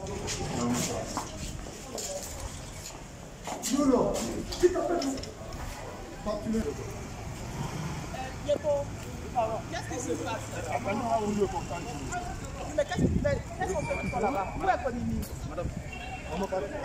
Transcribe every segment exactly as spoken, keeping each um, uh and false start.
Non, qui t'appelle? Qu'est-ce qui se passe? Mais qu'est-ce qu'on fait là-bas? Où est Konimi? Madame, on m'a parlé.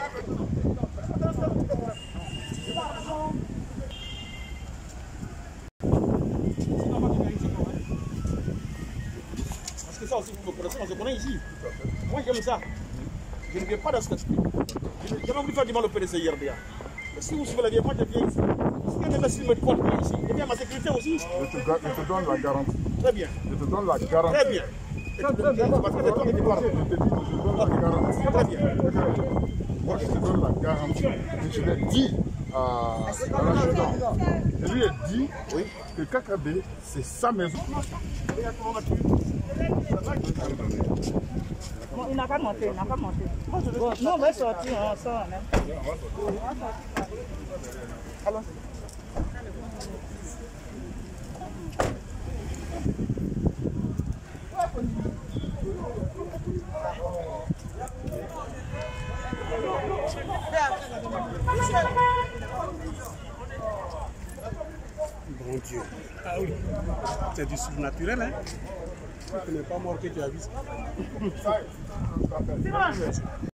Parce que ça aussi, vous connaissez, on se connaît ici. Moi, j'aime ça. Je ne viens pas dans ce cas-ci. J'ai même voulu faire du mal au P D C hier déjà. Mais si vous suivez la vie, moi je viens ici. Si un imbécile me porte pas ici, je viens à ma sécurité aussi. Je te, je te donne la garantie. Très bien. Je te donne la garantie. Très bien. Très bien. Parce que toi, tu parles. Je te dis que je te donne la garantie. Très bien. Moi, je te donne la garantie. Et je l'ai dit à, à l'adjudant. Je lui ai dit oui, que K K B, c'est sa maison. Bon, il n'a pas monté, il n'a pas monté. Bon, nous, on va sortir, on sort même. Allons. Bon Dieu. Ah oui. C'est du surnaturel, hein? Tu n'es pas mort que tu as vu ça.